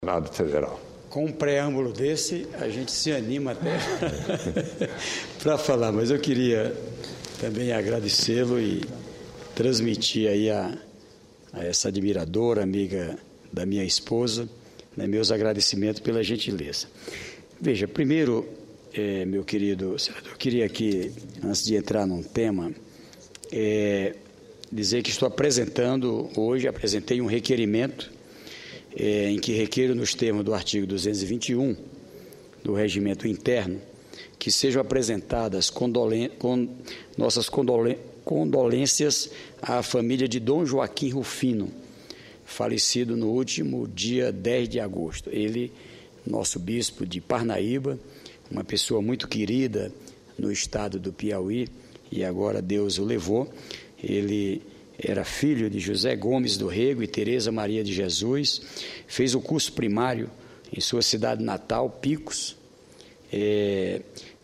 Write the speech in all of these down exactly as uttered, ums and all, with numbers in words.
Senado Federal. Com um preâmbulo desse, a gente se anima até para falar, mas eu queria também agradecê-lo e transmitir aí a, a essa admiradora, amiga da minha esposa, né, meus agradecimentos pela gentileza. Veja, primeiro, é, meu querido senador, eu queria aqui, antes de entrar num tema, é, dizer que estou apresentando hoje, apresentei um requerimento é, em que requeiro nos termos do artigo duzentos e vinte e um do Regimento Interno que sejam apresentadas condolen con nossas condolen condolências à família de Dom Joaquim Rufino, falecido no último dia dez de agosto. Ele, nosso bispo de Parnaíba, uma pessoa muito querida no estado do Piauí, e agora Deus o levou. Ele era filho de José Gomes do Rego e Tereza Maria de Jesus, fez o curso primário em sua cidade natal, Picos, é,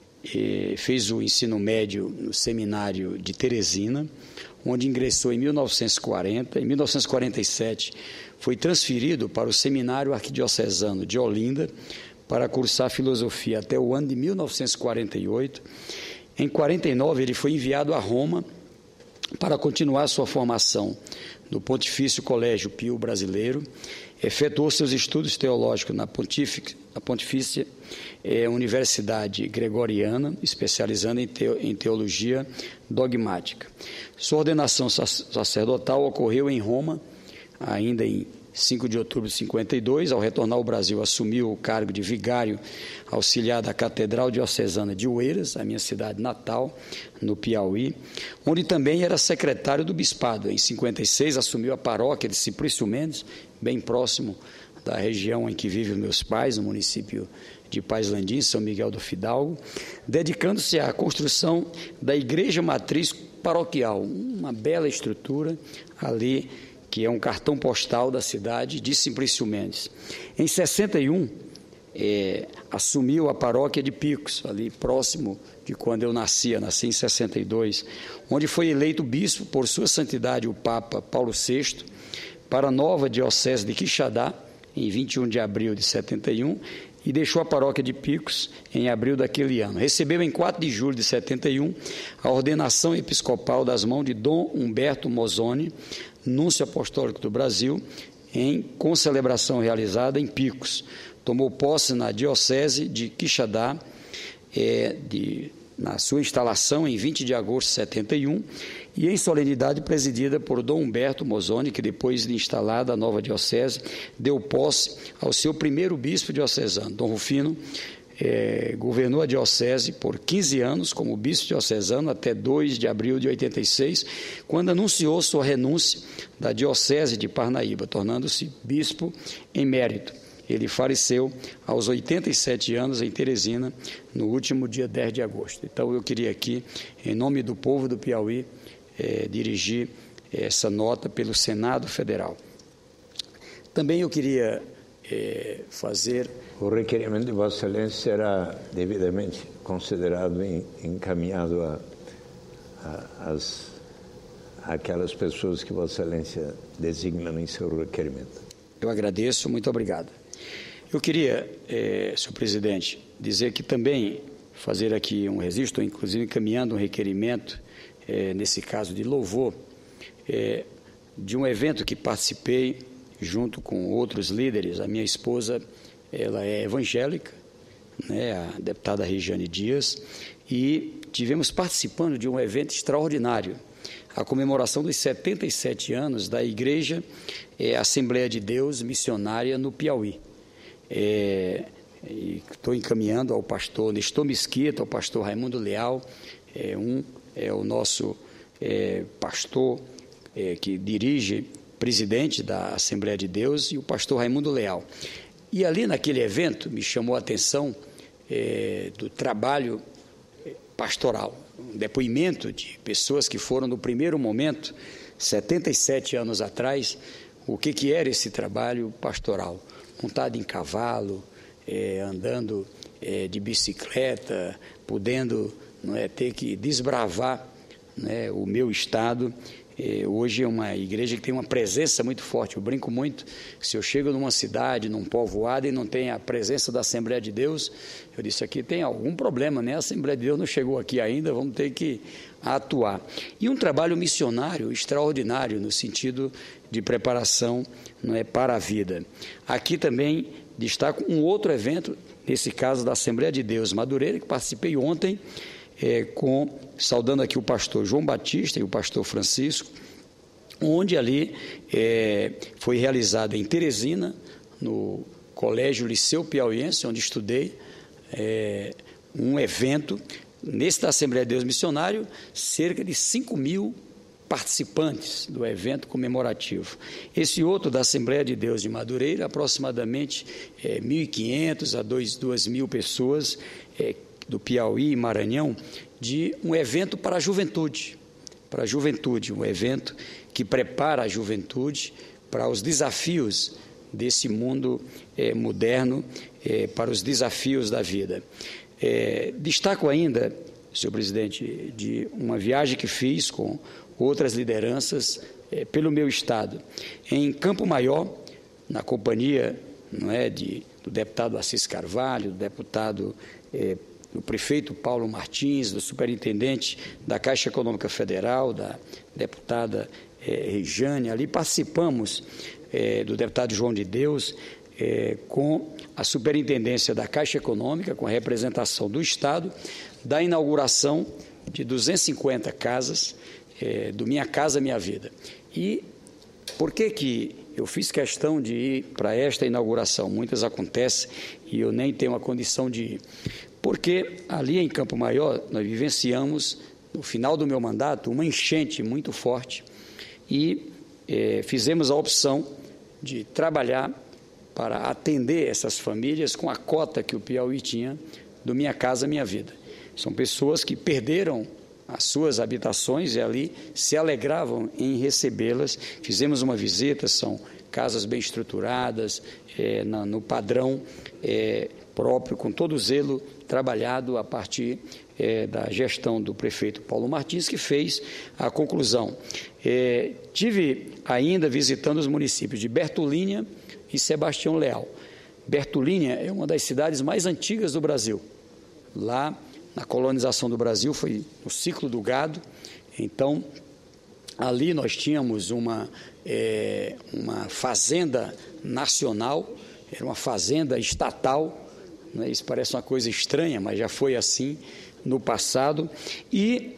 é, fez o ensino médio no seminário de Teresina, onde ingressou em mil novecentos e quarenta. Em mil novecentos e quarenta e sete, foi transferido para o Seminário Arquidiocesano de Olinda para cursar filosofia até o ano de mil novecentos e quarenta e oito. Em quarenta e nove, ele foi enviado a Roma para continuar sua formação no Pontifício Colégio Pio Brasileiro. Efetuou seus estudos teológicos na Pontífice, na Pontifícia é, Universidade Gregoriana, especializando em, teo, em teologia dogmática. Sua ordenação sacerdotal ocorreu em Roma, ainda em cinco de outubro de cinquenta e dois. Ao retornar ao Brasil, assumiu o cargo de vigário auxiliar da Catedral Diocesana de Oeiras, a minha cidade natal, no Piauí, onde também era secretário do bispado. Em cinquenta e seis, assumiu a paróquia de Simplício Mendes, bem próximo da região em que vivem meus pais, no município de Paz Landim, São Miguel do Fidalgo, dedicando-se à construção da Igreja Matriz Paroquial, uma bela estrutura ali, que é um cartão postal da cidade de Simplício Mendes. Em sessenta e um, é, assumiu a paróquia de Picos, ali próximo de quando eu nascia, nasci em sessenta e dois, onde foi eleito bispo por sua santidade o Papa Paulo sexto, para a nova diocese de Quixadá, em vinte e um de abril de setenta e um, e deixou a paróquia de Picos em abril daquele ano. Recebeu em quatro de julho de setenta e um a ordenação episcopal das mãos de Dom Humberto Mozzoni, núncio apostólico do Brasil, em concelebração realizada em Picos. Tomou posse na diocese de Quixadá, é, de, na sua instalação em vinte de agosto de setenta e um, e em solenidade presidida por Dom Humberto Mozzoni, que depois de instalada a nova diocese, deu posse ao seu primeiro bispo diocesano. Dom Rufino é, governou a diocese por quinze anos como bispo diocesano até dois de abril de oitenta e seis, quando anunciou sua renúncia da diocese de Parnaíba, tornando-se bispo emérito. Ele faleceu aos oitenta e sete anos em Teresina, no último dia dez de agosto. Então, eu queria aqui, em nome do povo do Piauí, é, dirigir essa nota pelo Senado Federal. Também eu queria é, fazer... O requerimento de Vossa Excelência será devidamente considerado e encaminhado a, a, as, aquelas pessoas que Vossa Excelência designa em seu requerimento. Eu agradeço, muito obrigado. Eu queria, eh, senhor presidente, dizer que também fazer aqui um registro, inclusive encaminhando um requerimento, eh, nesse caso de louvor, eh, de um evento que participei junto com outros líderes. A minha esposa, ela é evangélica, né, a deputada Regiane Dias, e tivemos participando de um evento extraordinário, a comemoração dos setenta e sete anos da Igreja eh, Assembleia de Deus Missionária no Piauí. É, estou encaminhando ao pastor Nestor Mesquita, ao pastor Raimundo Leal, é, um é o nosso é, pastor é, que dirige, presidente da Assembleia de Deus, e o pastor Raimundo Leal. E ali naquele evento me chamou a atenção é, do trabalho pastoral, um depoimento de pessoas que foram no primeiro momento, setenta e sete anos atrás, o que, que era esse trabalho pastoral. Montado em cavalo, é, andando é, de bicicleta, podendo não é, ter que desbravar, né, o meu estado É, hoje é uma igreja que tem uma presença muito forte. Eu brinco muito, se eu chego numa cidade, num povoado e não tem a presença da Assembleia de Deus, eu disse, aqui tem algum problema, né? A Assembleia de Deus não chegou aqui ainda, vamos ter que atuar. E um trabalho missionário extraordinário no sentido de preparação, não é, para a vida. Aqui também destaco um outro evento, nesse caso da Assembleia de Deus Madureira, que participei ontem, é, com, saudando aqui o pastor João Batista e o pastor Francisco, onde ali é, foi realizada em Teresina, no Colégio Liceu Piauiense, onde estudei, é, um evento. Nesse da Assembleia de Deus Missionário, cerca de cinco mil participantes do evento comemorativo. Esse outro da Assembleia de Deus de Madureira, aproximadamente é, mil e quinhentas a duas mil pessoas é, do Piauí e Maranhão, de um evento para a juventude, para a juventude, um evento que prepara a juventude para os desafios desse mundo é, moderno, é, para os desafios da vida. É, destaco ainda, senhor presidente, de uma viagem que fiz com outras lideranças é, pelo meu estado, em Campo Maior, na companhia, não é, de, do deputado Assis Carvalho, do deputado, é, do prefeito Paulo Martins, do superintendente da Caixa Econômica Federal, da deputada é, Rejane. Ali participamos é, do deputado João de Deus, é, com a superintendência da Caixa Econômica, com a representação do Estado, da inauguração de duzentas e cinquenta casas, é, do Minha Casa Minha Vida. E por que que eu fiz questão de ir para esta inauguração? Muitas acontecem e eu nem tenho a condição de ir. Porque ali em Campo Maior nós vivenciamos, no final do meu mandato, uma enchente muito forte e é, fizemos a opção de trabalhar para atender essas famílias com a cota que o Piauí tinha do Minha Casa Minha Vida. São pessoas que perderam as suas habitações e ali se alegravam em recebê-las. Fizemos uma visita, são casas bem estruturadas, é, na, no padrão é, próprio, com todo o zelo trabalhado a partir é, da gestão do prefeito Paulo Martins, que fez a conclusão. É, tive ainda visitando os municípios de Bertolínia e Sebastião Leal. Bertolínia é uma das cidades mais antigas do Brasil. Lá, na colonização do Brasil, foi no ciclo do gado. Então, ali nós tínhamos uma, é, uma fazenda nacional, era uma fazenda estatal, né? Isso parece uma coisa estranha, mas já foi assim no passado. E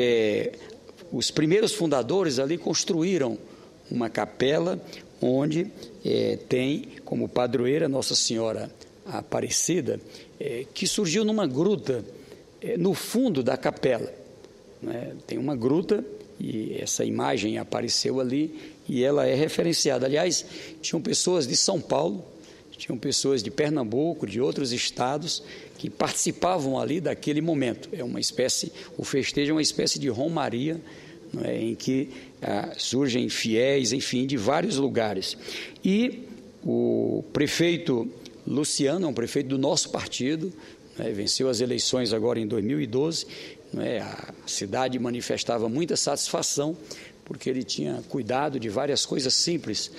é, os primeiros fundadores ali construíram uma capela, onde é, tem como padroeira Nossa Senhora Aparecida, é, que surgiu numa gruta, é, no fundo da capela, né? Tem uma gruta e essa imagem apareceu ali e ela é referenciada. Aliás, tinham pessoas de São Paulo, tinham pessoas de Pernambuco, de outros estados, que participavam ali daquele momento. É uma espécie, o festejo é uma espécie de romaria, não é, em que ah, surgem fiéis, enfim, de vários lugares. E o prefeito Luciano é um prefeito do nosso partido, né, venceu as eleições agora em dois mil e doze, não é, a cidade manifestava muita satisfação, porque ele tinha cuidado de várias coisas simples,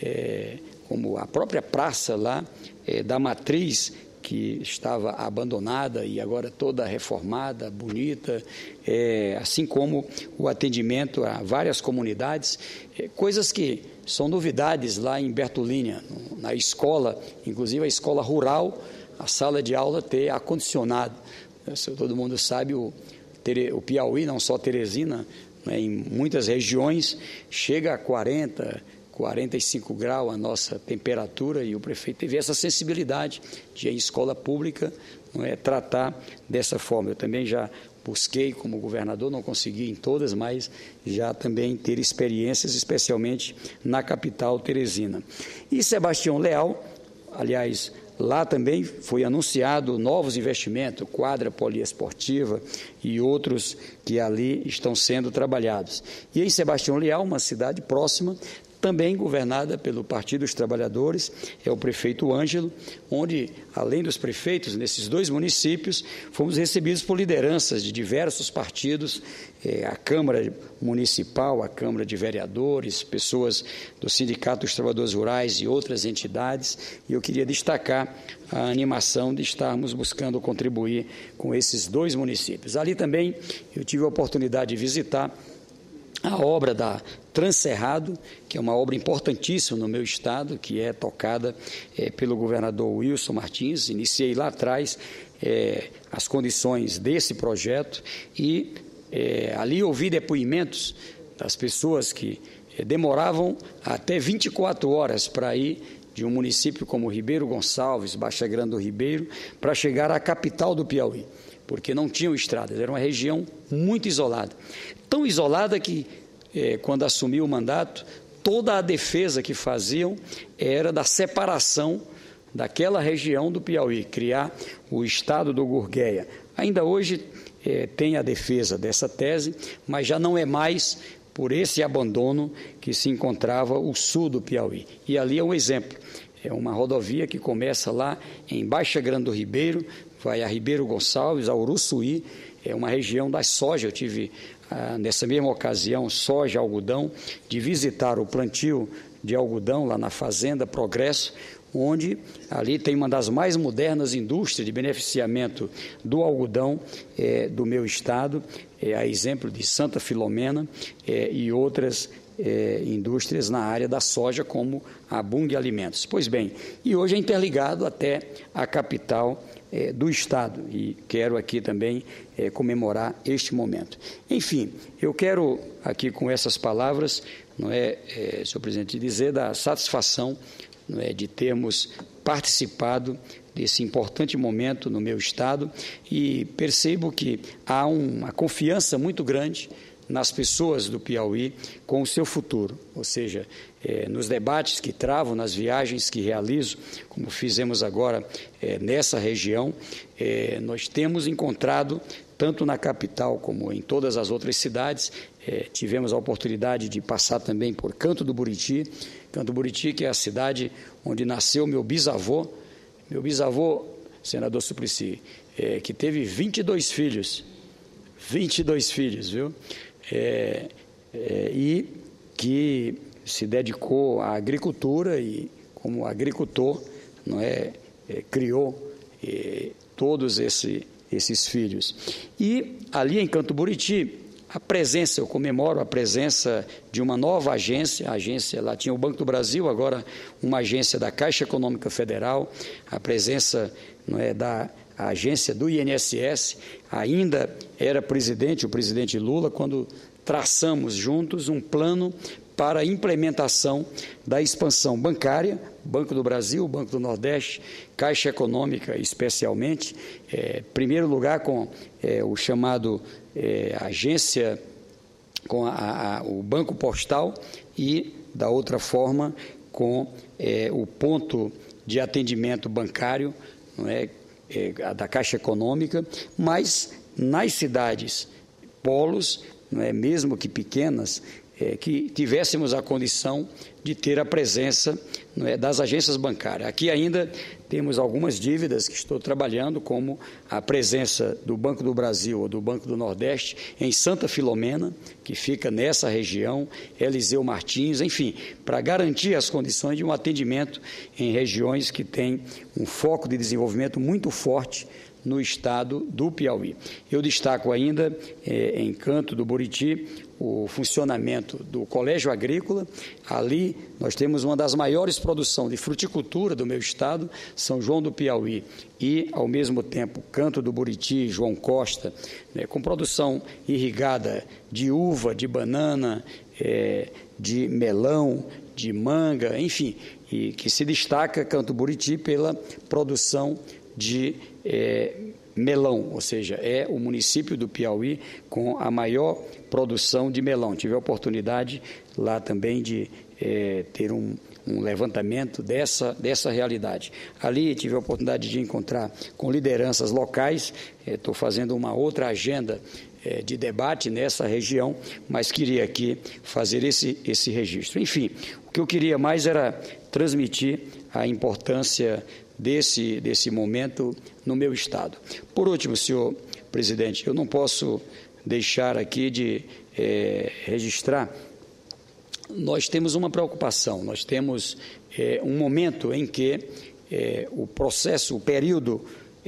é, como a própria praça lá é, da Matriz, que estava abandonada e agora toda reformada, bonita, é, assim como o atendimento a várias comunidades, é, coisas que são novidades lá em Bertolínia, na escola, inclusive a escola rural, a sala de aula ter ar-condicionado. Todo mundo sabe, o, o Piauí, não só Teresina, né, em muitas regiões, chega a quarenta, quarenta e cinco graus a nossa temperatura, e o prefeito teve essa sensibilidade de, em escola pública, não é, tratar dessa forma. Eu também já busquei como governador, não consegui em todas, mas já também ter experiências, especialmente na capital Teresina. E Sebastião Leal, aliás, lá também foi anunciado novos investimentos, quadra poliesportiva e outros que ali estão sendo trabalhados. E em Sebastião Leal, uma cidade próxima, também governada pelo Partido dos Trabalhadores, é o prefeito Ângelo, onde, além dos prefeitos, nesses dois municípios, fomos recebidos por lideranças de diversos partidos, é, a Câmara Municipal, a Câmara de Vereadores, pessoas do Sindicato dos Trabalhadores Rurais e outras entidades, e eu queria destacar a animação de estarmos buscando contribuir com esses dois municípios. Ali também eu tive a oportunidade de visitar a obra da Transcerrado, que é uma obra importantíssima no meu estado, que é tocada é, pelo governador Wilson Martins. Iniciei lá atrás é, as condições desse projeto e é, ali ouvi depoimentos das pessoas que é, demoravam até vinte e quatro horas para ir de um município como Ribeiro Gonçalves, Baixa Grande do Ribeiro, para chegar à capital do Piauí, porque não tinham estradas, era uma região muito isolada. Tão isolada que, eh, quando assumiu o mandato, toda a defesa que faziam era da separação daquela região do Piauí, criar o estado do Gurgueia. Ainda hoje eh, tem a defesa dessa tese, mas já não é mais por esse abandono que se encontrava o sul do Piauí. E ali é um exemplo, é uma rodovia que começa lá em Baixa Grande do Ribeiro, vai a Ribeiro Gonçalves, a Uruçuí, é uma região da soja. Eu tive, ah, nessa mesma ocasião, soja, algodão, de visitar o plantio de algodão lá na Fazenda Progresso, onde ali tem uma das mais modernas indústrias de beneficiamento do algodão é, do meu estado, é, a exemplo de Santa Filomena é, e outras é, indústrias na área da soja, como a Bung Alimentos. Pois bem, e hoje é interligado até a capital é, do estado, e quero aqui também é, comemorar este momento. Enfim, eu quero aqui com essas palavras, não é, é senhor presidente, dizer da satisfação, não é, de termos participado desse importante momento no meu estado, e percebo que há uma confiança muito grande nas pessoas do Piauí com o seu futuro, ou seja, é, nos debates que travo, nas viagens que realizo, como fizemos agora é, nessa região, é, nós temos encontrado, tanto na capital como em todas as outras cidades, é, tivemos a oportunidade de passar também por Canto do Buriti, Canto do Buriti, que é a cidade onde nasceu meu bisavô, meu bisavô, senador Suplicy, é, que teve vinte e dois filhos, vinte e dois filhos, viu? É, é, e que se dedicou à agricultura e, como agricultor, não é, é criou é, todos esse, esses filhos. E ali em Canto do Buriti, a presença, eu comemoro a presença de uma nova agência, a agência, lá tinha o Banco do Brasil, agora uma agência da Caixa Econômica Federal, a presença, não é, da agência do I N S S, ainda era presidente, o presidente Lula, quando traçamos juntos um plano para a implementação da expansão bancária, Banco do Brasil, Banco do Nordeste, Caixa Econômica especialmente, é, primeiro lugar com é, o chamado é, agência, com a, a, o Banco Postal e, da outra forma, com é, o ponto de atendimento bancário, não é, é, da Caixa Econômica, mas nas cidades, polos, não é, mesmo que pequenas, É, que tivéssemos a condição de ter a presença, não é, das agências bancárias. Aqui ainda temos algumas dívidas que estou trabalhando, como a presença do Banco do Brasil ou do Banco do Nordeste em Santa Filomena, que fica nessa região, Eliseu Martins, enfim, para garantir as condições de um atendimento em regiões que têm um foco de desenvolvimento muito forte no estado do Piauí. Eu destaco ainda, é, em Canto do Buriti, o funcionamento do Colégio Agrícola. Ali nós temos uma das maiores produções de fruticultura do meu estado, São João do Piauí, e, ao mesmo tempo, Canto do Buriti, João Costa, né, com produção irrigada de uva, de banana, é, de melão, de manga, enfim, e que se destaca Canto do Buriti pela produção de é, melão, ou seja, é o município do Piauí com a maior produção de melão. Tive a oportunidade lá também de é, ter um, um levantamento dessa, dessa realidade. Ali tive a oportunidade de encontrar com lideranças locais, estou é, fazendo uma outra agenda é, de debate nessa região, mas queria aqui fazer esse, esse registro. Enfim, o que eu queria mais era transmitir a importância desse, desse momento no meu Estado. Por último, senhor presidente, eu não posso deixar aqui de é, registrar, nós temos uma preocupação, nós temos é, um momento em que é, o processo, o período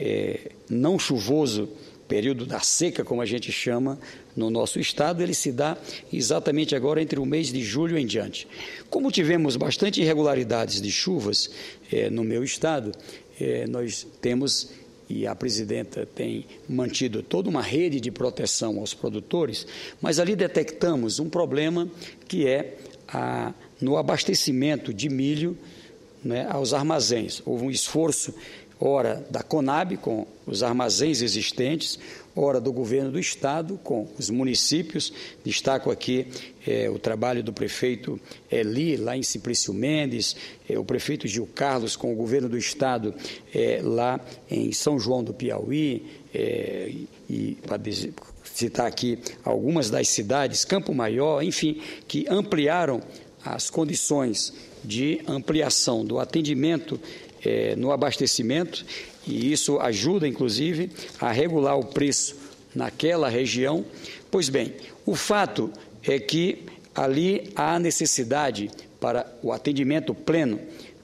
é, não chuvoso, período da seca, como a gente chama, no nosso estado, ele se dá exatamente agora entre o mês de julho em diante. Como tivemos bastante irregularidades de chuvas eh, no meu estado, eh, nós temos, e a presidenta tem mantido toda uma rede de proteção aos produtores, mas ali detectamos um problema que é a, no abastecimento de milho, né, aos armazéns. Houve um esforço, ora da Conab, com os armazéns existentes, ora do governo do estado, com os municípios. Destaco aqui é, o trabalho do prefeito Eli, lá em Simplício Mendes, é, o prefeito Gil Carlos, com o governo do estado, é, lá em São João do Piauí, é, e para citar aqui algumas das cidades, Campo Maior, enfim, que ampliaram as condições de ampliação do atendimento É, no abastecimento, e isso ajuda, inclusive, a regular o preço naquela região. Pois bem, o fato é que ali há necessidade para o atendimento pleno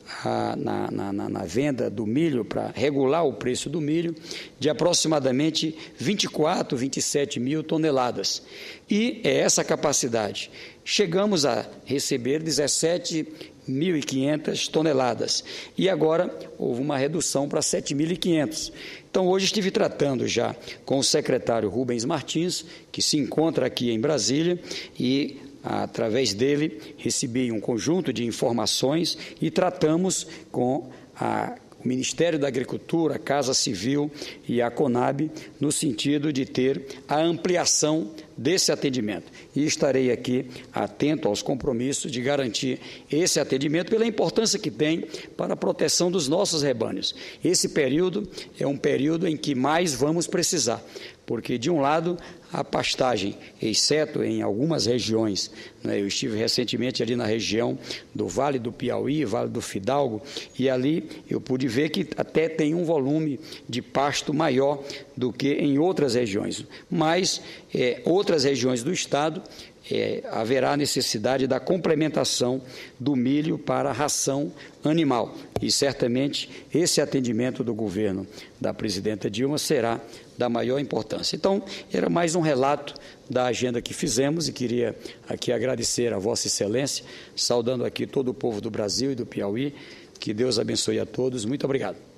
a, na, na, na venda do milho, para regular o preço do milho, de aproximadamente vinte e quatro, vinte e sete mil toneladas. E é essa capacidade. Chegamos a receber dezessete mil e quinhentas toneladas, e agora houve uma redução para sete mil e quinhentas. Então, hoje estive tratando já com o secretário Rubens Martins, que se encontra aqui em Brasília, e através dele recebi um conjunto de informações e tratamos com a o Ministério da Agricultura, a Casa Civil e a Conab, no sentido de ter a ampliação desse atendimento. E estarei aqui atento aos compromissos de garantir esse atendimento pela importância que tem para a proteção dos nossos rebanhos. Esse período é um período em que mais vamos precisar, porque, de um lado, a pastagem, exceto em algumas regiões, né, eu estive recentemente ali na região do Vale do Piauí, Vale do Fidalgo, e ali eu pude ver que até tem um volume de pasto maior do que em outras regiões, mas é, outras regiões do estado é, haverá necessidade da complementação do milho para a ração animal, e certamente esse atendimento do governo da presidenta Dilma será da maior importância. Então, era mais um relato da agenda que fizemos, e queria aqui agradecer a Vossa Excelência, saudando aqui todo o povo do Brasil e do Piauí. Que Deus abençoe a todos. Muito obrigado.